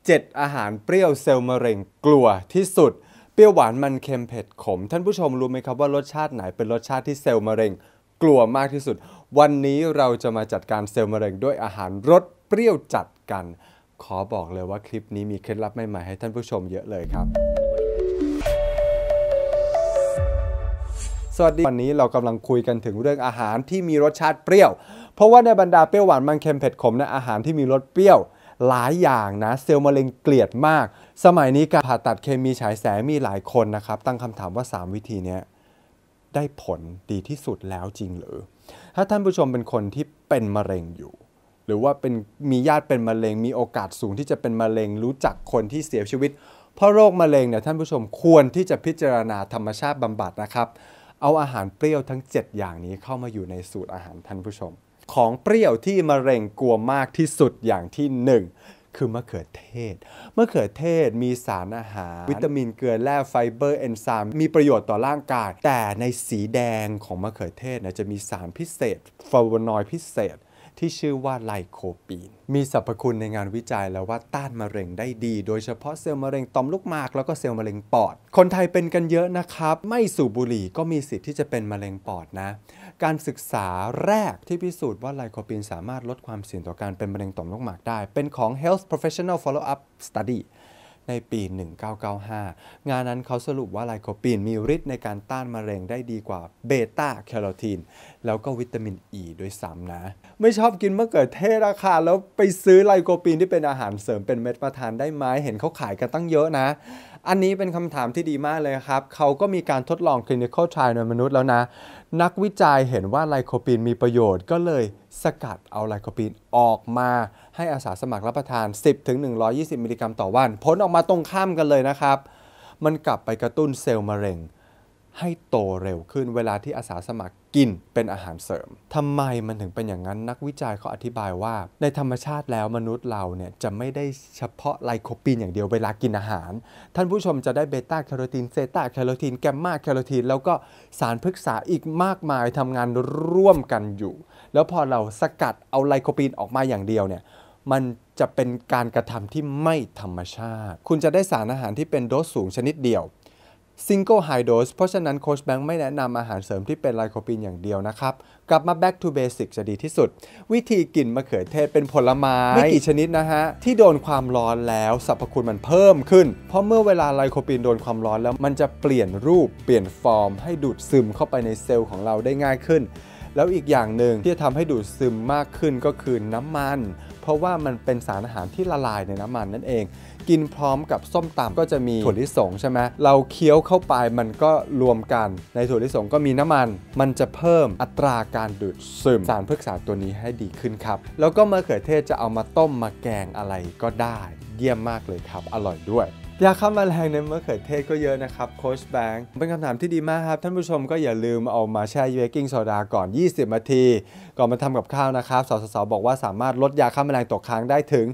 7อาหารเปรี้ยวเซลล์มะเร็งกลัวที่สุดเปรี้ยวหวานมันเค็มเผ็ดขมท่านผู้ชมรู้ไหมครับว่ารสชาติไหนเป็นรสชาติที่เซลล์มะเร็งกลัวมากที่สุดวันนี้เราจะมาจัดการเซลล์มะเร็งด้วยอาหารรสเปรี้ยวจัดกันขอบอกเลยว่าคลิปนี้มีเคล็ดลับใหม่ๆให้ท่านผู้ชมเยอะเลยครับสวัสดีวันนี้เรากำลังคุยกันถึงเรื่องอาหารที่มีรสชาติเปรี้ยวเพราะว่าในบรรดาเปรี้ยวหวานมันเค็มเผ็ดขมนะอาหารที่มีรสเปรี้ยวหลายอย่างนะเซลล์มะเร็งเกลียดมากสมัยนี้การผ่าตัดเคมีฉายแสงมีหลายคนนะครับตั้งคำถามว่า3วิธีนี้ได้ผลดีที่สุดแล้วจริงหรือถ้าท่านผู้ชมเป็นคนที่เป็นมะเร็งอยู่หรือว่ามีญาติเป็นมะเร็งมีโอกาสสูงที่จะเป็นมะเร็งรู้จักคนที่เสียชีวิตเพราะโรคมะเร็งเนี่ยท่านผู้ชมควรที่จะพิจารณาธรรมชาติบำบัดนะครับเอาอาหารเปรี้ยวทั้ง7อย่างนี้เข้ามาอยู่ในสูตรอาหารท่านผู้ชมของเปรี้ยวที่มะเร็งกลัวมากที่สุดอย่างที่1คือมะเขือเทศมะเขือเทศมีสารอาหารวิตามินเกลือแร่ไฟเบอร์เอนไซม์มีประโยชน์ต่อร่างกายแต่ในสีแดงของมะเขือเทศจะมีสารพิเศษฟลาโวนอยด์พิเศษที่ชื่อว่าไลโคปีนมีสรรพคุณในงานวิจัยแล้วว่าต้านมะเร็งได้ดีโดยเฉพาะเซลล์มะเร็งต่อมลูกหมากแล้วก็เซลล์มะเร็งปอดคนไทยเป็นกันเยอะนะครับไม่สูบบุหรี่ก็มีสิทธิ์ที่จะเป็นมะเร็งปอดนะการศึกษาแรกที่พิสูจน์ว่าไลโคปีนสามารถลดความเสี่ยงต่อการเป็นมะเร็งต่อมลูกหมากได้เป็นของ Health Professional Follow-up Study ในปี 1995 งานนั้นเขาสรุปว่าไลโคปีนมีฤทธิ์ในการต้านมะเร็งได้ดีกว่าเบต้าแคโรทีนแล้วก็วิตามินอ e ีด้วยซ้ำนะไม่ชอบกินมะเขือเทศราคาแล้วไปซื้อไลโคปีนที่เป็นอาหารเสริมเป็นเม็ดมาทานได้ไหมเห็นเขาขายกันตั้งเยอะนะอันนี้เป็นคำถามที่ดีมากเลยครับเขาก็มีการทดลอง clinical trial ในมนุษย์แล้วนะนักวิจัยเห็นว่าไลโคปีนมีประโยชน์ก็เลยสกัดเอาไลโคปีนออกมาให้อาสาสมัครรับประทาน 10-120 มิลลิกรัมต่อวันผลออกมาตรงข้ามกันเลยนะครับมันกลับไปกระตุ้นเซลล์มะเร็งให้โตเร็วขึ้นเวลาที่อาสาสมัครกินเป็นอาหารเสริมทำไมมันถึงเป็นอย่างนั้นนักวิจัยเขาอธิบายว่าในธรรมชาติแล้วมนุษย์เราเนี่ยจะไม่ได้เฉพาะไลโคปีนอย่างเดียวเวลากินอาหารท่านผู้ชมจะได้เบต้าแคโรทีนเซต้าแคโรทีนแกมมาแคโรทีนแล้วก็สารพฤกษาอีกมากมายทำงานร่วมกันอยู่แล้วพอเราสกัดเอาไลโคปีนออกมาอย่างเดียวเนี่ยมันจะเป็นการกระทำที่ไม่ธรรมชาติคุณจะได้สารอาหารที่เป็นโดสสูงชนิดเดียวSingle High Dose เพราะฉะนั้นโค้ชแบงค์ไม่แนะนำอาหารเสริมที่เป็นไลโคปีนอย่างเดียวนะครับกลับมา back to basic จะดีที่สุดวิธีกินมะเขือเทศเป็นผลไม้ไม่กี่ชนิดนะฮะที่โดนความร้อนแล้วสรรพคุณมันเพิ่มขึ้นเพราะเมื่อเวลาไลโคปีนโดนความร้อนแล้วมันจะเปลี่ยนรูปเปลี่ยนฟอร์มให้ดูดซึมเข้าไปในเซลล์ของเราได้ง่ายขึ้นแล้วอีกอย่างหนึ่งที่จะทำให้ดูดซึมมากขึ้นก็คือน้ำมันเพราะว่ามันเป็นสารอาหารที่ละลายในน้ำมันนั่นเองกินพร้อมกับส้มตำก็จะมีถั่วลิสงใช่ไหมเราเคี้ยวเข้าไปมันก็รวมกันในถั่วลิสงก็มีน้ำมันจะเพิ่มอัตราการดูดซึมสารพฤกษาตัวนี้ให้ดีขึ้นครับแล้วก็มะเขือเทศจะเอามาต้มมาแกงอะไรก็ได้เยี่ยมมากเลยครับอร่อยด้วยยาฆ่าแมลงในมะเขือเทศก็เยอะนะครับโค้ชแบงค์เป็นคำถามที่ดีมากครับท่านผู้ชมก็อย่าลืมเอามาแช่เบกกิ้งโซดาก่อน20นาทีก่อนมาทำกับข้าวนะครับสสบอกว่าสามารถลดยาฆ่าแมลงตกค้างได้ถึง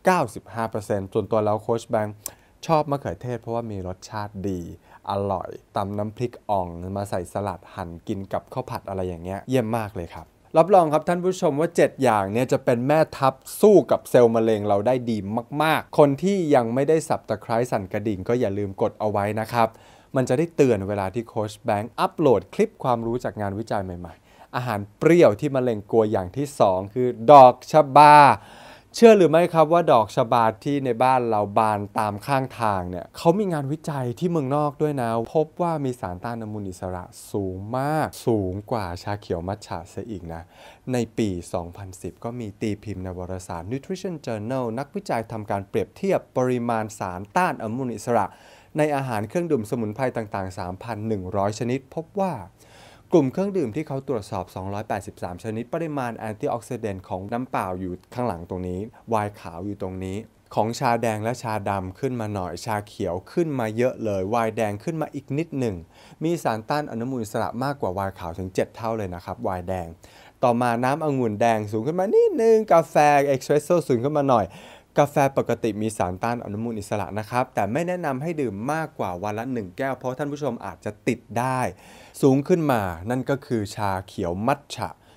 95% ส่วนตัวแล้วโค้ชแบงค์ชอบมะเขือเทศเพราะว่ามีรสชาติดีอร่อยตำน้ำพริกอ่องมาใส่สลัดหั่นกินกับข้าวผัดอะไรอย่างเงี้ยเยี่ยมมากเลยครับรับรองครับท่านผู้ชมว่า7อย่างเนี่ยจะเป็นแม่ทัพสู้กับเซลล์มะเร็งเราได้ดีมากๆคนที่ยังไม่ได้สับตะไคร้สั่นกระดิ่งก็อย่าลืมกดเอาไว้นะครับมันจะได้เตือนเวลาที่โค้ชแบงค์อัปโหลดคลิปความรู้จากงานวิจัยใหม่ๆอาหารเปรี้ยวที่มะเร็งกลัวอย่างที่2คือดอกชบาเชื่อหรือไม่ครับว่าดอกชบาที่ในบ้านเราบานตามข้างทางเนี่ยเขามีงานวิจัยที่เมืองนอกด้วยนะพบว่ามีสารต้านอนุมูลอิสระสูงมากสูงกว่าชาเขียวมัทฉะเสียอีกนะในปี 2010 ก็มีตีพิมพ์ในวารสาร Nutrition Journal นักวิจัยทำการเปรียบเทียบปริมาณสารต้านอนุมูลอิสระในอาหารเครื่องดื่มสมุนไพรต่างๆ 3,100 ชนิดพบว่ากลุ่มเครื่องดื่มที่เขาตรวจสอบ283ชนิดปริมาณแอนตี้ออกซิเดนต์ของน้ำเปล่าอยู่ข้างหลังตรงนี้ไวน์ขาวอยู่ตรงนี้ของชาแดงและชาดำขึ้นมาหน่อยชาเขียวขึ้นมาเยอะเลยไวน์แดงขึ้นมาอีกนิดหนึ่งมีสารต้านอนุมูลอิสระมากกว่าไวน์ขาวถึง7เท่าเลยนะครับไวน์แดงต่อมาน้ำองุ่นแดงสูงขึ้นมานิดนึงกาแฟเอ็กซ์เพรสโซ่สูงขึ้นมาหน่อยกาแฟปกติมีสารต้านอนุมูลอิสระนะครับแต่ไม่แนะนำให้ดื่มมากกว่าวันละ1แก้วเพราะท่านผู้ชมอาจจะติดได้สูงขึ้นมานั่นก็คือชาเขียวมัทฉะ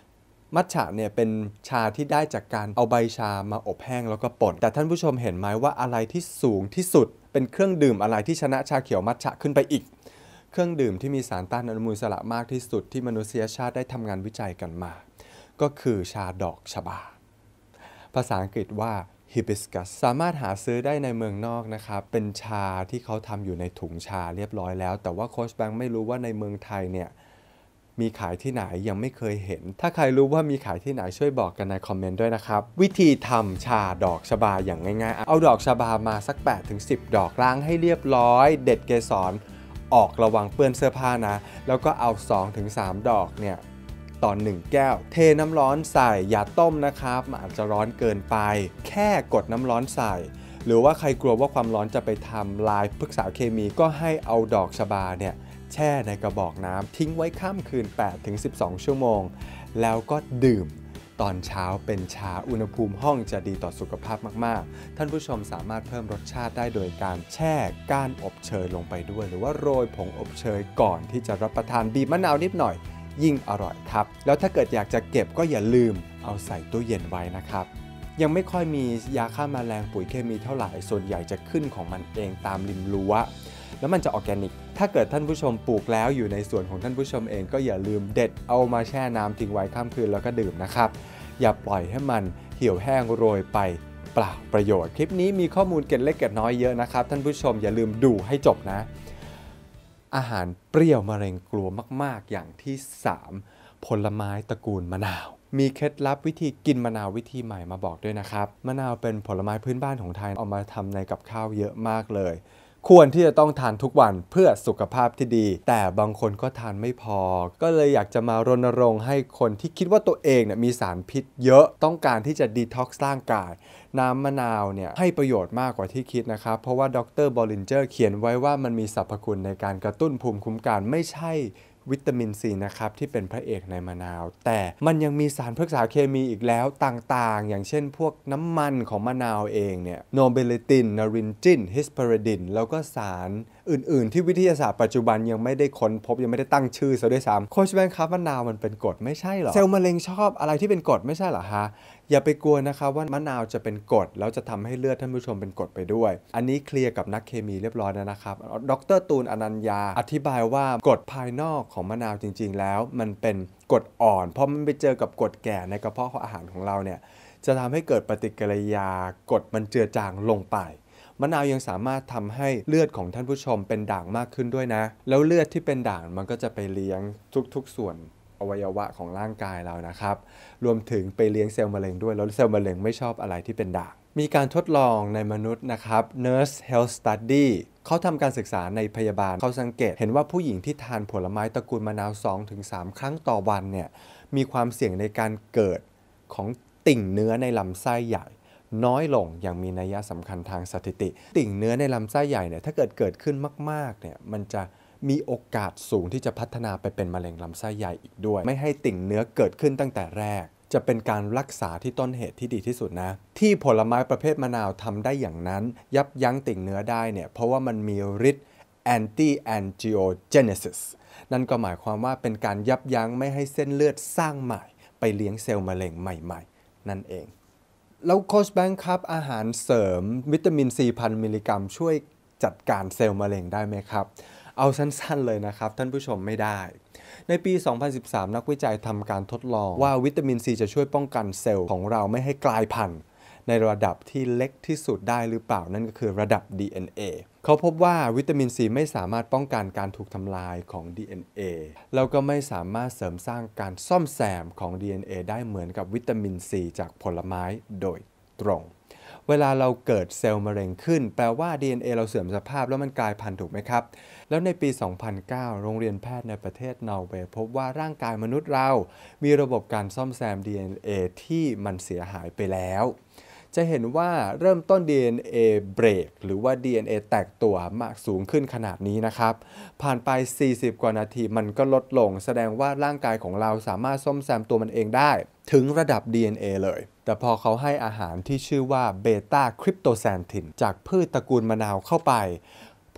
มัทฉะเนี่ยเป็นชาที่ได้จากการเอาใบชามาอบแห้งแล้วก็ป่นแต่ท่านผู้ชมเห็นไหมว่าอะไรที่สูงที่สุดเป็นเครื่องดื่มอะไรที่ชนะชาเขียวมัทฉะขึ้นไปอีกเครื่องดื่มที่มีสารต้านอนุมูลอิสระมากที่สุดที่มนุษยชาติได้ทำงานวิจัยกันมาก็คือชาดอกชบาภาษาอังกฤษว่า hibiscus สามารถหาซื้อได้ในเมืองนอกนะครับเป็นชาที่เขาทำอยู่ในถุงชาเรียบร้อยแล้วแต่ว่าโค้ชแบงค์ไม่รู้ว่าในเมืองไทยเนี่ยมีขายที่ไหนยังไม่เคยเห็นถ้าใครรู้ว่ามีขายที่ไหนช่วยบอกกันในคอมเมนต์ด้วยนะครับวิธีทำชาดอกชบาอย่างง่ายๆเอาดอกชบามาสัก 8-10 ดอกล้างให้เรียบร้อยเด็ดเกสรออกระวังเปื้อนเสื้อผ้านะแล้วก็เอา 2-3 ดอกเนี่ยตอน1แก้วเทน้ำร้อนใส่อย่าต้มนะครับมันอาจจะร้อนเกินไปแค่กดน้ำร้อนใส่หรือว่าใครกลัวว่าความร้อนจะไปทำลายพฤกษเคมีก็ให้เอาดอกชบาเนี่ยแช่ในกระบอกน้ำทิ้งไว้ข้ามคืน 8-12 ชั่วโมงแล้วก็ดื่มตอนเช้าเป็นชาอุณหภูมิห้องจะดีต่อสุขภาพมากๆท่านผู้ชมสามารถเพิ่มรสชาติได้โดยการแช่ก้านอบเชยลงไปด้วยหรือว่าโรยผงอบเชยก่อนที่จะรับประทานบีบมะนาวนิดหน่อยยิ่งอร่อยครับแล้วถ้าเกิดอยากจะเก็บก็อย่าลืมเอาใส่ตู้เย็นไว้นะครับยังไม่ค่อยมียาฆ่าแมลงปุ๋ยเคมีเท่าไหร่ส่วนใหญ่จะขึ้นของมันเองตามริมรั้วแล้วมันจะออร์แกนิกถ้าเกิดท่านผู้ชมปลูกแล้วอยู่ในสวนของท่านผู้ชมเองก็อย่าลืมเด็ดเอามาแช่น้ำทิ้งไว้ข้ามคืนแล้วก็ดื่มนะครับอย่าปล่อยให้มันเหี่ยวแห้งโรยไปเปล่าประโยชน์คลิปนี้มีข้อมูลเกร็ดเล็กเกร็ดน้อยเยอะนะครับท่านผู้ชมอย่าลืมดูให้จบนะอาหารเปรี้ยวมะเร็งกลัวมากๆอย่างที่3ผลไม้ตระกูลมะนาวมีเคล็ดลับวิธีกินมะนาววิธีใหม่มาบอกด้วยนะครับมะนาวเป็นผลไม้พื้นบ้านของไทยเอามาทำในกับข้าวเยอะมากเลยควรที่จะต้องทานทุกวันเพื่อสุขภาพที่ดีแต่บางคนก็ทานไม่พอก็เลยอยากจะมารณรงค์ให้คนที่คิดว่าตัวเองเนี่ยมีสารพิษเยอะต้องการที่จะดีท็อกซ์ร่างกายน้ำมะนาวเนี่ยให้ประโยชน์มากกว่าที่คิดนะครับเพราะว่าดร.บอลลินเจอร์เขียนไว้ว่ามันมีสรรพคุณในการกระตุ้นภูมิคุ้มกันไม่ใช่วิตามินซีนะครับที่เป็นพระเอกในมะนาวแต่มันยังมีสารพฤกษเคมีอีกแล้วต่างๆอย่างเช่นพวกน้ำมันของมะนาวเองเนี่ยโนเบลิตินนารินจินฮิสเปริดินแล้วก็สารอื่นๆที่วิทยาศาสตร์ปัจจุบันยังไม่ได้ค้นพบยังไม่ได้ตั้งชื่อซะด้วยซ้ำโค้ชแบงค์ครับมะนาวมันเป็นกรดไม่ใช่หรอเซลล์มะเร็งชอบอะไรที่เป็นกรดไม่ใช่หรอฮะอย่าไปกลัวนะครับว่ามะนาวจะเป็นกรดแล้วจะทำให้เลือดท่านผู้ชมเป็นกรดไปด้วยอันนี้เคลียร์กับนักเคมีเรียบร้อยแล้วนะครับดร.ตูนอนัญญาอธิบายว่ากรดภายนอกของมะนาวจริงๆแล้วมันเป็นกรดอ่อนเพราะมันไปเจอกับกรดแก่ในกระเพาะของอาหารของเราเนี่ยจะทำให้เกิดปฏิกิริยากรดมันเจือจางลงไปมะนาวยังสามารถทำให้เลือดของท่านผู้ชมเป็นด่างมากขึ้นด้วยนะแล้วเลือดที่เป็นด่างมันก็จะไปเลี้ยงทุกๆส่วนอวัยวะของร่างกายเรานะครับรวมถึงไปเลี้ยงเซลล์มะเร็งด้วยแล้วเซลล์มะเร็งไม่ชอบอะไรที่เป็นด่างมีการทดลองในมนุษย์นะครับ Nurse Health Study เขาทำการศึกษาในพยาบาลเขาสังเกตเห็นว่าผู้หญิงที่ทานผลไม้ตระกูลมะนาว 2-3 ครั้งต่อวันเนี่ยมีความเสี่ยงในการเกิดของติ่งเนื้อในลำไส้ใหญ่น้อยลงอย่างมีนัยสำคัญทางสถิติติ่งเนื้อในลำไส้ใหญ่เนี่ยถ้าเกิดขึ้นมากๆเนี่ยมันจะมีโอกาสสูงที่จะพัฒนาไปเป็นมะเร็งลำไส้ใหญ่อีกด้วยไม่ให้ติ่งเนื้อเกิดขึ้นตั้งแต่แรกจะเป็นการรักษาที่ต้นเหตุที่ดีที่สุดนะที่ผลไม้ประเภทมะนาวทำได้อย่างนั้นยับยั้งติ่งเนื้อได้เนี่ยเพราะว่ามันมีฤทธิ์ anti angiogenesis นั่นก็หมายความว่าเป็นการยับยั้งไม่ให้เส้นเลือดสร้างใหม่ไปเลี้ยงเซลล์มะเร็งใหม่ๆนั่นเองแล้วโค้ชแบงค์ครับอาหารเสริมวิตามินซี1,000 มิลลิกรัมช่วยจัดการเซลล์มะเร็งได้ไหมครับเอาสั้นๆเลยนะครับท่านผู้ชมไม่ได้ในปี 2013 นักวิจัยทำการทดลองว่าวิตามินซีจะช่วยป้องกันเซลล์ของเราไม่ให้กลายพันธุ์ในระดับที่เล็กที่สุดได้หรือเปล่านั่นก็คือระดับ DNA เขาพบว่าวิตามินซีไม่สามารถป้องกันการถูกทำลายของ DNA แล้วก็ไม่สามารถเสริมสร้างการซ่อมแซมของ DNA ได้เหมือนกับวิตามินซีจากผลไม้โดยตรงเวลาเราเกิดเซลล์มะเร็งขึ้นแปลว่า DNA เราเสื่อมสภาพแล้วมันกลายพันธุ์ถูกไหมครับแล้วในปี 2009 โรงเรียนแพทย์ในประเทศนอร์เวย์พบว่าร่างกายมนุษย์เรามีระบบการซ่อมแซม DNA ที่มันเสียหายไปแล้วจะเห็นว่าเริ่มต้น DNA เบรกหรือว่า DNA แตกตัวมากสูงขึ้นขนาดนี้นะครับผ่านไป 40 กว่านาทีมันก็ลดลงแสดงว่าร่างกายของเราสามารถซ่อมแซมตัวมันเองได้ถึงระดับ DNA เลยแต่พอเขาให้อาหารที่ชื่อว่าเบต้าคริปโตแซนทินจากพืชตระกูลมะนาวเข้าไปพ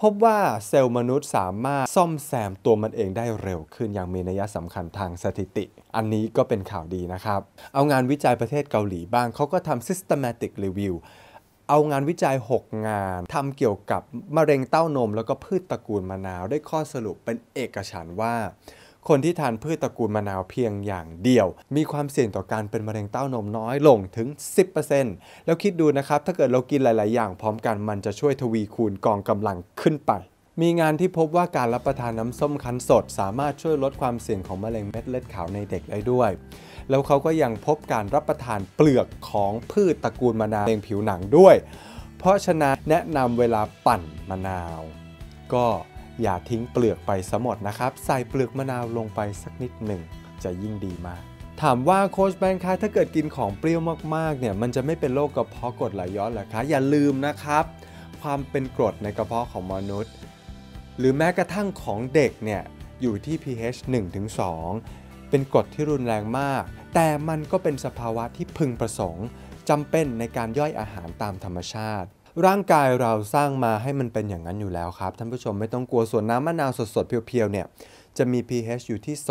พบว่าเซลล์มนุษย์สามารถซ่อมแซมตัวมันเองได้เร็วขึ้นอย่างมีนัยสำคัญทางสถิติอันนี้ก็เป็นข่าวดีนะครับเอางานวิจัยประเทศเกาหลีบ้างเขาก็ทำ systematic review เอางานวิจัย6งานทำเกี่ยวกับมะเร็งเต้านมแล้วก็พืชตระกูลมะนาวได้ข้อสรุปเป็นเอกฉันท์ว่าคนที่ทานพืชตระกูลมะนาวเพียงอย่างเดียวมีความเสี่ยงต่อการเป็นมะเร็งเต้านมน้อยลงถึง 10% แล้วคิดดูนะครับถ้าเกิดเรากินหลายๆอย่างพร้อมกันมันจะช่วยทวีคูณกองกำลังขึ้นไปมีงานที่พบว่าการรับประทานน้ำส้มคั้นสดสามารถช่วยลดความเสี่ยงของมะเร็งเม็ดเลือดขาวในเด็กได้ด้วยแล้วเขาก็ยังพบการรับประทานเปลือกของพืชตระกูลมะนาวในผิวหนังด้วยเพราะฉะนั้นแนะนำเวลาปั่นมะนาวก็อย่าทิ้งเปลือกไปซะหมดนะครับใส่เปลือกมะนาวลงไปสักนิดหนึ่งจะยิ่งดีมากถามว่าโค้ชแบงค์คะถ้าเกิดกินของเปรี้ยวมากๆเนี่ยมันจะไม่เป็นโรคกระเพาะกรดไหลย้อนเหรอคะอย่าลืมนะครับความเป็นกรดในกระเพาะของมนุษย์หรือแม้กระทั่งของเด็กเนี่ยอยู่ที่ pH 1-2 เป็นกรดที่รุนแรงมากแต่มันก็เป็นสภาวะที่พึงประสงค์จำเป็นในการย่อยอาหารตามธรรมชาติร่างกายเราสร้างมาให้มันเป็นอย่างนั้นอยู่แล้วครับท่านผู้ชมไม่ต้องกลัวส่วนน้ำมะนาวสดๆเพียวๆเนี่ยจะมี pH อยู่ที่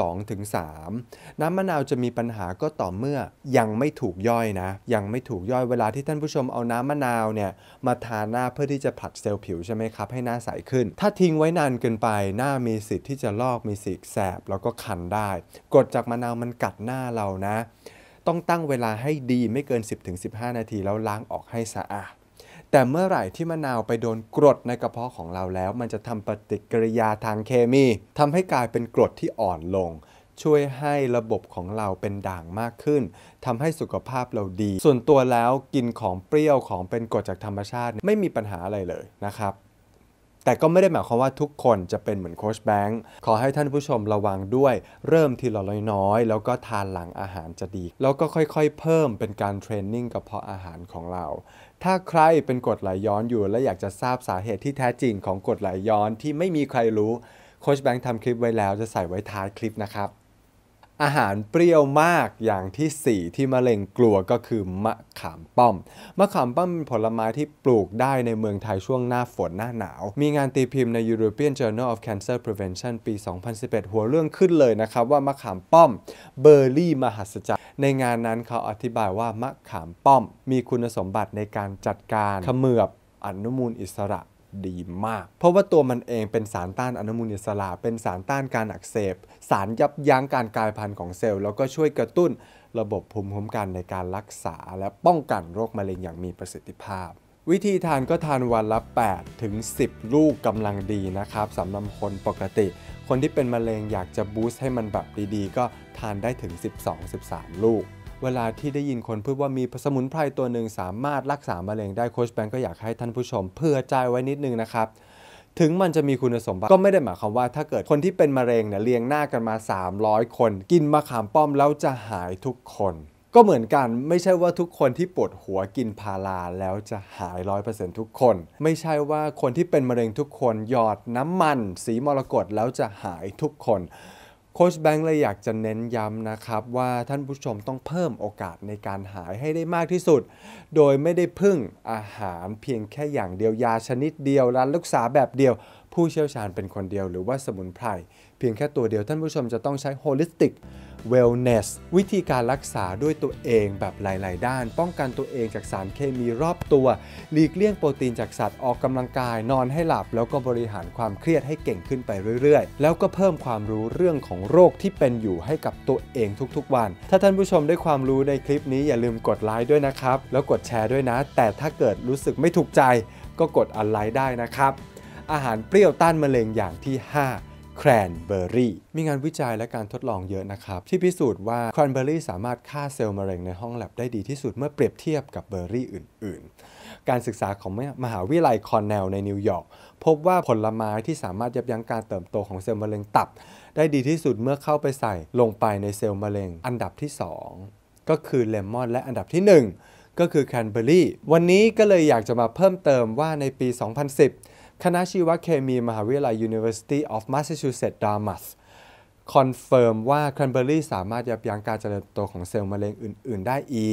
2-3 น้ำมะนาวจะมีปัญหาก็ต่อเมื่อยังไม่ถูกย่อยนะยังไม่ถูกย่อยเวลาที่ท่านผู้ชมเอาน้ำมะนาวเนี่ยมาทาหน้าเพื่อที่จะผลัดเซลล์ผิวใช่ไหมครับให้หน้าใสขึ้นถ้าทิ้งไว้นานเกินไปหน้ามีสิทธิ์ที่จะลอกมีสิทธิ์แสบแล้วก็คันได้กรดจากมะนาวมันกัดหน้าเรานะต้องตั้งเวลาให้ดีไม่เกิน 10-15 นาทีแล้วล้างออกให้สะอาดแต่เมื่อไหร่ที่มะนาวไปโดนกรดในกระเพาะของเราแล้วมันจะทำปฏิกิริยาทางเคมีทำให้กลายเป็นกรดที่อ่อนลงช่วยให้ระบบของเราเป็นด่างมากขึ้นทำให้สุขภาพเราดีส่วนตัวแล้วกินของเปรี้ยวของเป็นกรดจากธรรมชาติไม่มีปัญหาอะไรเลยนะครับแต่ก็ไม่ได้หมายความว่าทุกคนจะเป็นเหมือนโค้ชแบงค์ขอให้ท่านผู้ชมระวังด้วยเริ่มทีละน้อยๆแล้วก็ทานหลังอาหารจะดีแล้วก็ค่อยๆเพิ่มเป็นการเทรนนิ่งกระเพาะอาหารของเราถ้าใครเป็นกรดไหลย้อนอยู่และอยากจะทราบสาเหตุที่แท้จริงของกรดไหลย้อนที่ไม่มีใครรู้โค้ชแบงค์ทำคลิปไว้แล้วจะใส่ไว้ท้ายคลิปนะครับอาหารเปรี้ยวมากอย่างที่4ที่มะเร็งกลัวก็คือมะขามป้อมมะขามป้อมเป็นผลไม้ที่ปลูกได้ในเมืองไทยช่วงหน้าฝนหน้าหนาวมีงานตีพิมพ์ใน European Journal of Cancer Prevention ปี 2011 หัวเรื่องขึ้นเลยนะครับว่ามะขามป้อมเบอร์รี่มหัศจรรย์ในงานนั้นเขาอธิบายว่ามะขามป้อมมีคุณสมบัติในการจัดการเขมือบอนุมูลอิสระดีมากเพราะว่าตัวมันเองเป็นสารต้านอนุมูลอิสระเป็นสารต้านการอักเสบสารยับยั้งการกลายพันธุ์ของเซลล์แล้วก็ช่วยกระตุ้นระบบภูมิคุ้มกันในการรักษาและป้องกันโรคมะเร็งอย่างมีประสิทธิภาพวิธีทานก็ทานวันละ8 ถึง 10 ลูกกำลังดีนะครับสำหรับคนปกติคนที่เป็นมะเร็งอยากจะบูสต์ให้มันแบบดีๆก็ทานได้ถึง 12-13 ลูกเวลาที่ได้ยินคนพูดว่ามีสมุนไพรตัวหนึ่งสามารถรักษามะเร็งได้โค้ชแบงก์ก็อยากให้ท่านผู้ชมเผื่อใจไว้นิดนึงนะครับถึงมันจะมีคุณสมบัติก็ไม่ได้หมายความว่าถ้าเกิดคนที่เป็นมะเร็งเนี่ยเรียงหน้ากันมา300 คนกินมะขามป้อมแล้วจะหายทุกคนก็เหมือนกันไม่ใช่ว่าทุกคนที่ปวดหัวกินพาราแล้วจะหาย 100% ทุกคนไม่ใช่ว่าคนที่เป็นมะเร็งทุกคนหยอดน้ำมันสีมรกตแล้วจะหายทุกคนโค้ชแบงค์เลยอยากจะเน้นย้ำนะครับว่าท่านผู้ชมต้องเพิ่มโอกาสในการหายให้ได้มากที่สุดโดยไม่ได้พึ่งอาหารเพียงแค่อย่างเดียวยาชนิดเดียวรักษาแบบเดียวผู้เชี่ยวชาญเป็นคนเดียวหรือว่าสมุนไพรเพียงแค่ตัวเดียวท่านผู้ชมจะต้องใช้ holistic wellness วิธีการรักษาด้วยตัวเองแบบหลายๆด้านป้องกันตัวเองจากสารเคมีรอบตัวหลีกเลี่ยงโปรตีนจากสัตว์ออกกำลังกายนอนให้หลับแล้วก็บริหารความเครียดให้เก่งขึ้นไปเรื่อยๆแล้วก็เพิ่มความรู้เรื่องของโรคที่เป็นอยู่ให้กับตัวเองทุกๆวันถ้าท่านผู้ชมได้ความรู้ในคลิปนี้อย่าลืมกดไลค์ด้วยนะครับแล้วกดแชร์ด้วยนะแต่ถ้าเกิดรู้สึกไม่ถูกใจก็กดอันไลค์ได้นะครับอาหารเปรี้ยวต้านมะเร็งอย่างที่ 5แครนเบอร์รี่มีงานวิจัยและการทดลองเยอะนะครับที่พิสูจน์ว่าแครนเบอร์รี่สามารถฆ่าเซลล์มะเร็งในห้องแลบได้ดีที่สุดเมื่อเปรียบเทียบกับเบอร์รี่อื่นๆการศึกษาของมหาวิทยาลัยคอร์เนลในนิวยอร์กพบว่าผลไม้ที่สามารถยับยั้งการเติบโตของเซลล์มะเร็งตับได้ดีที่สุดเมื่อเข้าไปใส่ลงไปในเซลล์มะเร็งอันดับที่2ก็คือเลมอนและอันดับที่1ก็คือแครนเบอร์รี่วันนี้ก็เลยอยากจะมาเพิ่มเติมว่าในปี 2010คณะชีวเคมีมหาวิทยาลัย University of Massachusetts Dartmouth คอนเฟิร์มว่าแครนเบอร์รี่สามารถยับยั้งการเจริญเติบโตของเซลล์มะเร็งอื่นๆได้อีก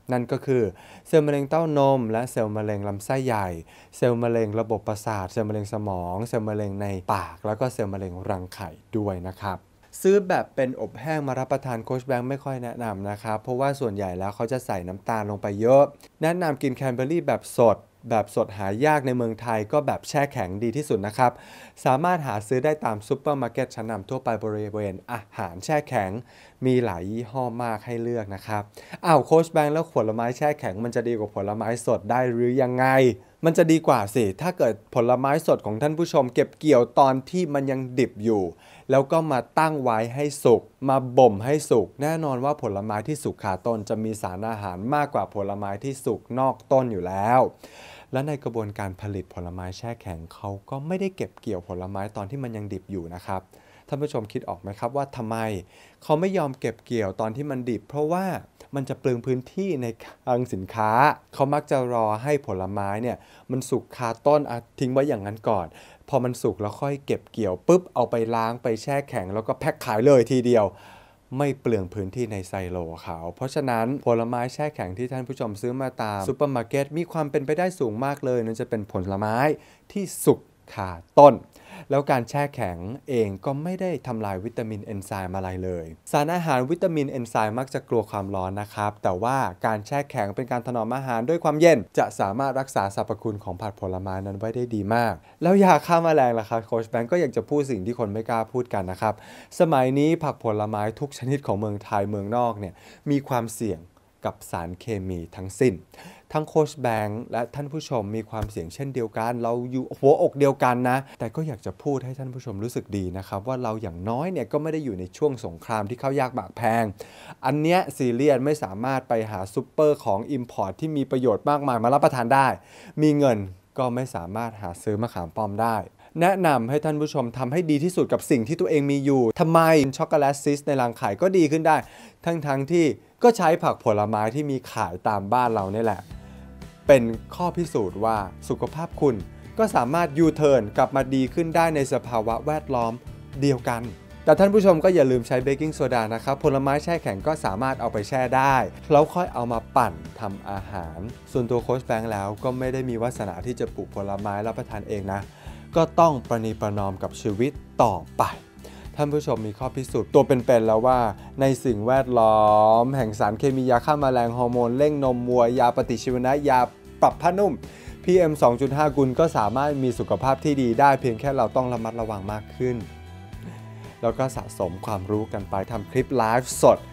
นั่นก็คือเซลล์มะเร็งเต้านมและเซลล์มะเร็งลำไส้ใหญ่เซลล์มะเร็งระบบประสาทเซลล์มะเร็งสมองเซลล์มะเร็งในปากแล้วก็เซลล์มะเร็งรังไข่ด้วยนะครับซื้อแบบเป็นอบแห้งมารับประทานโค้ชแบงค์ไม่ค่อยแนะนำนะครับเพราะว่าส่วนใหญ่แล้วเขาจะใส่น้ำตาลลงไปเยอะแนะนำกินแคนเบอรี่แบบสดหายากในเมืองไทยก็แบบแช่แข็งดีที่สุดนะครับสามารถหาซื้อได้ตามซุปเปอร์มาร์เก็ตชั้นนำทั่วไปบริเวณอาหารแช่แข็งมีหลายยี่ห้อมากให้เลือกนะครับโค้ชแบงค์แล้วผลไม้แช่แข็งมันจะดีกว่าผลไม้สดได้หรือยังไงมันจะดีกว่าสิถ้าเกิดผลไม้สดของท่านผู้ชมเก็บเกี่ยวตอนที่มันยังดิบอยู่แล้วก็มาตั้งไว้ให้สุกมาบ่มให้สุกแน่นอนว่าผลไม้ที่สุกขาต้นจะมีสารอาหารมากกว่าผลไม้ที่สุกนอกต้นอยู่แล้วและในกระบวนการผลิตผลไม้แช่แข็งเขาก็ไม่ได้เก็บเกี่ยวผลไม้ตอนที่มันยังดิบอยู่นะครับท่านผู้ชมคิดออกไหมครับว่าทำไมเขาไม่ยอมเก็บเกี่ยวตอนที่มันดิบเพราะว่ามันจะเปลืองพื้นที่ในคลังสินค้าเขามักจะรอให้ผลไม้เนี่ยมันสุกคาต้นทิ้งไว้อย่างนั้นก่อนพอมันสุกแล้วค่อยเก็บเกี่ยวปุ๊บเอาไปล้างไปแช่แข็งแล้วก็แพ็คขายเลยทีเดียวไม่เปลืองพื้นที่ในไซโลเขาเพราะฉะนั้นผลไม้แช่แข็งที่ท่านผู้ชมซื้อมาตามซุปเปอร์มาร์เก็ตมีความเป็นไปได้สูงมากเลยนั่นจะเป็นผลไม้ที่สุกคาต้นแล้วการแช่แข็งเองก็ไม่ได้ทำลายวิตามินเอนไซม์อะไรเลยสารอาหารวิตามินเอนไซม์มักจะกลัวความร้อนนะครับแต่ว่าการแช่แข็งเป็นการถนอมอาหารด้วยความเย็นจะสามารถรักษาสรรพคุณของผักผลไม้นั้นไว้ได้ดีมากแล้วยาฆ่าแมลงล่ะครับโค้ชแบงก์ก็อยากจะพูดสิ่งที่คนไม่กล้าพูดกันนะครับสมัยนี้ผักผลไม้ทุกชนิดของเมืองไทยเมืองนอกเนี่ยมีความเสี่ยงกับสารเคมีทั้งสิ้นทั้งโค้ชแบงค์และท่านผู้ชมมีความเสี่ยงเช่นเดียวกันเราอยู่หัวอกเดียวกันนะแต่ก็อยากจะพูดให้ท่านผู้ชมรู้สึกดีนะครับว่าเราอย่างน้อยเนี่ยก็ไม่ได้อยู่ในช่วงสงครามที่เข้ายากหมากแพงอันเนี้ยซีเรียสไม่สามารถไปหาซุปเปอร์ของอิมพอร์ตที่มีประโยชน์มากมายมารับประทานได้มีเงินก็ไม่สามารถหาซื้อมะขามป้อมได้แนะนำให้ท่านผู้ชมทำให้ดีที่สุดกับสิ่งที่ตัวเองมีอยู่ทำไมช็อกโกแลตซิสในรังไข่ก็ดีขึ้นได้ทั้งที่ก็ใช้ผักผลไม้ที่มีขายตามบ้านเราเนี่ยแหละเป็นข้อพิสูจน์ว่าสุขภาพคุณก็สามารถยูเทิร์นกลับมาดีขึ้นได้ในสภาวะแวดล้อมเดียวกันแต่ท่านผู้ชมก็อย่าลืมใช้เบกกิ้งโซดานะครับผลไม้แช่แข็งก็สามารถเอาไปแช่ได้แล้วค่อยเอามาปั่นทำอาหารส่วนตัวโค้ชแบงค์แล้วก็ไม่ได้มีวาสนาที่จะปลูกผลไม้รับประทานเองนะก็ต้องประนีประนอมกับชีวิตต่อไปท่านผู้ชมมีข้อพิสูจน์ตัวเป็นๆแล้วว่าในสิ่งแวดล้อมแห่งสารเคมียาฆ่าแมลงฮอร์โมนเร่งนมวัวยาปฏิชีวนะยาปรับผ้านุ่ม PM 2.5 กุลก็สามารถมีสุขภาพที่ดีได้เพียงแค่เราต้องระมัดระวังมากขึ้นแล้วก็สะสมความรู้กันไปทำคลิปไลฟ์สด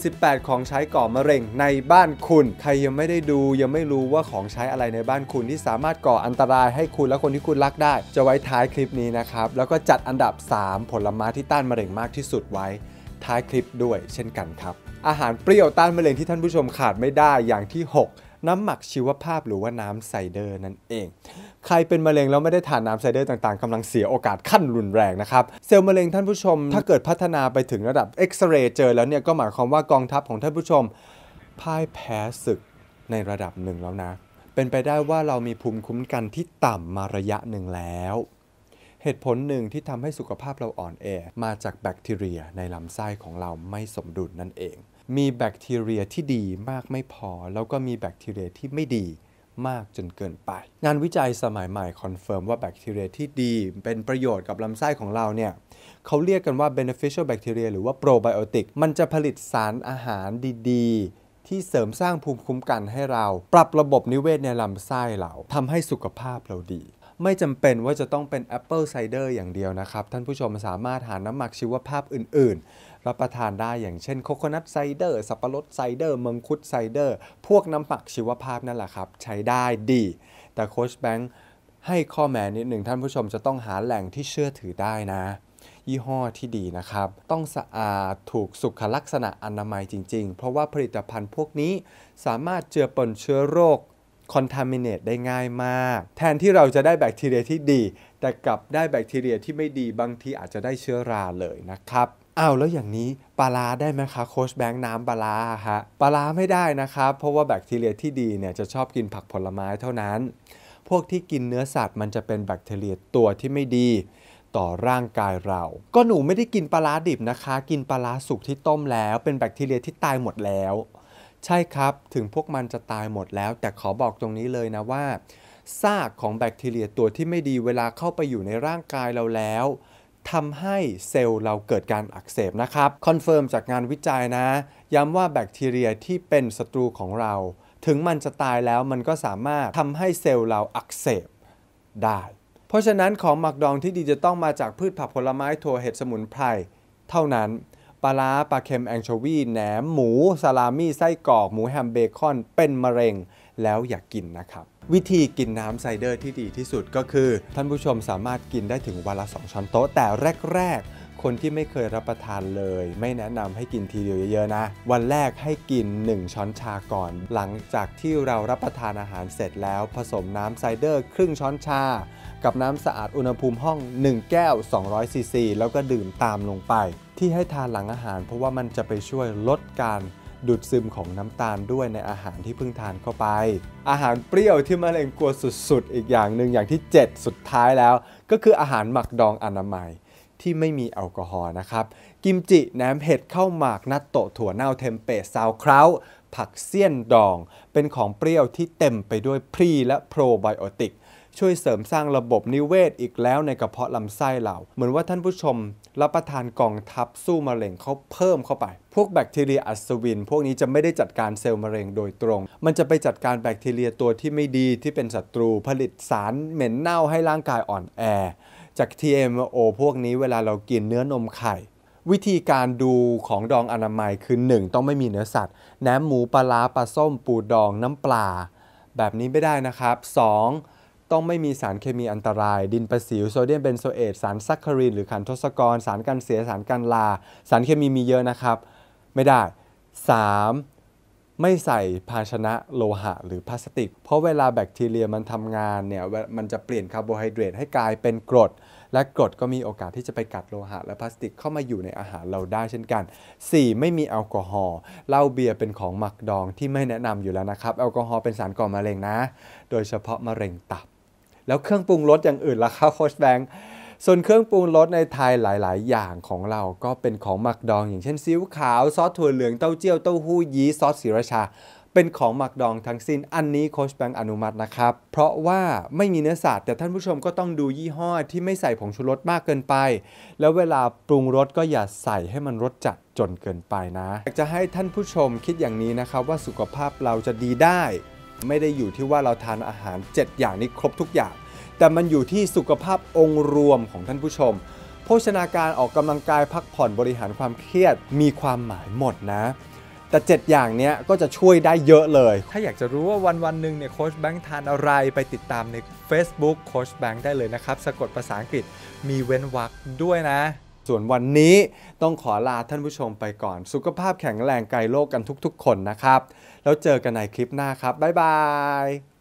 48ของใช้ก่อมะเร็งในบ้านคุณใครยังไม่ได้ดูยังไม่รู้ว่าของใช้อะไรในบ้านคุณที่สามารถก่ออันตรายให้คุณและคนที่คุณรักได้จะไว้ท้ายคลิปนี้นะครับแล้วก็จัดอันดับ3ผลไม้ที่ต้านมะเร็งมากที่สุดไว้ท้ายคลิปด้วยเช่นกันครับอาหารเปรี้ยวต้านมะเร็งที่ท่านผู้ชมขาดไม่ได้อย่างที่6น้ำหมักชีวภาพหรือว่าน้ำไซเดอร์นั่นเองใครเป็นมะเร็งแล้วไม่ได้ทานน้ำไซเดอร์ต่างๆกำลังเสียโอกาสขั้นรุนแรงนะครับเซลล์มะเร็งท่านผู้ชมถ้าเกิดพัฒนาไปถึงระดับเอ็กซเรย์เจอแล้วเนี่ยก็หมายความว่ากองทัพของท่านผู้ชมพ่ายแพ้ศึกในระดับหนึ่งแล้วนะเป็นไปได้ว่าเรามีภูมิคุ้มกันที่ต่ำมาระยะหนึ่งแล้วเหตุผลหนึ่งที่ทำให้สุขภาพเราอ่อนแอมาจากแบคทีเรียในลำไส้ของเราไม่สมดุลนั่นเองมีแบคทีเรียที่ดีมากไม่พอแล้วก็มีแบคทีเรียที่ไม่ดีมากจนเกินไปงานวิจัยสมัยใหม่คอนเฟิร์มว่าแบคทีเรียที่ดีเป็นประโยชน์กับลำไส้ของเราเนี่ยเขาเรียกกันว่า beneficial bacteria หรือว่า probiotic มันจะผลิตสารอาหารดีๆที่เสริมสร้างภูมิคุ้มกันให้เราปรับระบบนิเวศในลำไส้เราทำให้สุขภาพเราดีไม่จำเป็นว่าจะต้องเป็นแอปเปิลไซเดอร์อย่างเดียวนะครับท่านผู้ชมสามารถหาน้ำหมักชีวภาพอื่นๆรับประทานได้อย่างเช่นโคโคนัทไซเดอร์สับปะรดไซเดอร์มังคุดไซเดอร์พวกน้ำหมักชีวภาพนั่นแหละครับใช้ได้ดีแต่โค้ชแบงค์ให้ข้อแม้นิดหนึ่งท่านผู้ชมจะต้องหาแหล่งที่เชื่อถือได้นะยี่ห้อที่ดีนะครับต้องสะอาดถูกสุขลักษณะอนามัยจริงๆเพราะว่าผลิตภัณฑ์พวกนี้สามารถเจือปนเชื้อโรคcontaminate ได้ง่ายมากแทนที่เราจะได้แบคทีเรียที่ดีแต่กลับได้แบคทีเรียที่ไม่ดีบางทีอาจจะได้เชื้อราเลยนะครับแล้วอย่างนี้ปลาร้าได้ไหมคะโค้ชแบงค์น้ำปลาร้าฮะปลาร้าไม่ได้นะครับเพราะว่าแบคทีเรียที่ดีเนี่ยจะชอบกินผักผลไม้เท่านั้นพวกที่กินเนื้อสัตว์มันจะเป็นแบคทีเรียตัวที่ไม่ดีต่อร่างกายเราก็หนูไม่ได้กินปลาร้าดิบนะคะกินปลาร้าสุกที่ต้มแล้วเป็นแบคทีเรียที่ตายหมดแล้วใช่ครับถึงพวกมันจะตายหมดแล้วแต่ขอบอกตรงนี้เลยนะว่าซากของแบคทีเรียตัวที่ไม่ดีเวลาเข้าไปอยู่ในร่างกายเราแล้วทำให้เซลล์เราเกิดการอักเสบนะครับคอนเฟิร์มจากงานวิจัยนะย้ำว่าแบคทีเรียที่เป็นศัตรูของเราถึงมันจะตายแล้วมันก็สามารถทำให้เซลล์เราอักเสบได้เพราะฉะนั้นของหมักดองที่ดีจะต้องมาจากพืชผักผลไม้ถั่วเห็ดสมุนไพรเท่านั้นปลาร้าปลาเค็มแองโชวีแหนมหมูซาลามี่ไส้กรอกหมูแฮมเบคอนเป็นมะเร็งแล้วอย่ากกินนะครับวิธีกินน้ำไซเดอร์ที่ดีที่สุดก็คือท่านผู้ชมสามารถกินได้ถึงวันละ2 ช้อนโต๊ะแต่แรกๆคนที่ไม่เคยรับประทานเลยไม่แนะนำให้กินทีเดียวเยอะๆนะวันแรกให้กิน1 ช้อนชาก่อนหลังจากที่เรารับประทานอาหารเสร็จแล้วผสมน้ำไซเดอร์ครึ่งช้อนชากับน้ำสะอาดอุณหภูมิห้อง1 แก้ว200 ซีซีแล้วก็ดื่มตามลงไปที่ให้ทานหลังอาหารเพราะว่ามันจะไปช่วยลดการดูดซึมของน้ำตาลด้วยในอาหารที่เพิ่งทานเข้าไปอาหารเปรี้ยวที่มะเร็งกลัวสุดๆอีกอย่างหนึ่งอย่างที่7สุดท้ายแล้วก็คืออาหารหมักดองอนามัยที่ไม่มีแอลกอฮอล์นะครับกิมจิแหนมเห็ดข้าวหมากนัตโตะถั่วเน่าเทมเปะซาวคราวผักเสี้ยนดองเป็นของเปรี้ยวที่เต็มไปด้วยพรีและโปรไบโอติกช่วยเสริมสร้างระบบนิเวศอีกแล้วในกระเพาะลำไส้เราเหมือนว่าท่านผู้ชมรับประทานกองทัพสู้มะเร็งเขาเพิ่มเข้าไปพวกแบคทีเรียอัศวินพวกนี้จะไม่ได้จัดการเซลล์มะเร็งโดยตรงมันจะไปจัดการแบคทีเรียตัวที่ไม่ดีที่เป็นศัตรูผลิตสารเหม็นเน่าให้ร่างกายอ่อนแอจาก TMO พวกนี้เวลาเรากินเนื้อนมไข่วิธีการดูของดองอนามัยคือ 1. ต้องไม่มีเนื้อสัตว์แหนมหมูปลาร้าปลาส้มปูดองน้ำปลาแบบนี้ไม่ได้นะครับ 2. ต้องไม่มีสารเคมีอันตรายดินประสิวโซเดียมเบนโซเอตสารซัคคารินหรือขันทศกรสารกันเสียสารกันราสารเคมีมีเยอะนะครับไม่ได้ 3. ไม่ใส่ภาชนะโลหะหรือพลาสติกเพราะเวลาแบคทีเรียมันทำงานเนี่ยมันจะเปลี่ยนคาร์โบไฮเดรตให้กลายเป็นกรดและกรดก็มีโอกาสที่จะไปกัดโลหะและพลาสติกเข้ามาอยู่ในอาหารเราได้เช่นกัน 4. ไม่มีแอลกอฮอล์เหล้าเบียร์เป็นของหมักดองที่ไม่แนะนำอยู่แล้วนะครับแอลกอฮอล์เป็นสารก่อมะเร็งนะโดยเฉพาะมะเร็งตับแล้วเครื่องปรุงรสอย่างอื่นล่ะครับโค้ชแบงค์ส่วนเครื่องปรุงรสในไทยหลายๆอย่างของเราก็เป็นของหมักดองอย่างเช่นซีอิ๊วขาวซอสถั่วเหลืองเต้าเจี้ยวเต้าหู้ยี้ซอสศรีราชาเป็นของหมักดองทั้งสิ้นอันนี้โค้ชแบงค์อนุมัตินะครับเพราะว่าไม่มีเนื้อสัตว์แต่ท่านผู้ชมก็ต้องดูยี่ห้อที่ไม่ใส่ผงชูรสมากเกินไปแล้วเวลาปรุงรสก็อย่าใส่ให้มันรสจัดจนเกินไปนะอยากจะให้ท่านผู้ชมคิดอย่างนี้นะครับว่าสุขภาพเราจะดีได้ไม่ได้อยู่ที่ว่าเราทานอาหาร7อย่างนี้ครบทุกอย่างแต่มันอยู่ที่สุขภาพองค์รวมของท่านผู้ชมโภชนาการออกกำลังกายพักผ่อนบริหารความเครียดมีความหมายหมดนะแต่7อย่างนี้ก็จะช่วยได้เยอะเลยถ้าอยากจะรู้ว่าวันๆหนึ่งเนี่ยโค้ชแบงค์ทานอะไรไปติดตามใน Facebook โค้ชแบงค์ได้เลยนะครับสะกดภาษาอังกฤษมีเว้นวรรคด้วยนะส่วนวันนี้ต้องขอลาท่านผู้ชมไปก่อนสุขภาพแข็งแรงไกลโรคกันทุกๆคนนะครับแล้วเจอกันในคลิปหน้าครับบ๊ายบาย